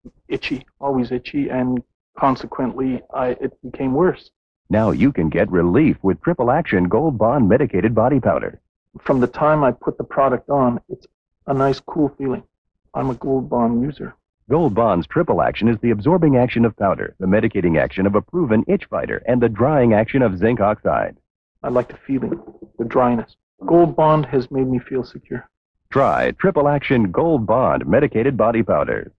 itchy, always itchy, and consequently, it became worse. Now you can get relief with triple action Goldbond medicated body powder. From the time I put the product on, it's a nice, cool feeling. I'm a Goldbond user. Goldbond's triple action is the absorbing action of powder, the medicating action of a proven itch fighter, and the drying action of zinc oxide. I like the feeling, the dryness. Goldbond has made me feel secure. Try triple action Goldbond medicated body powder.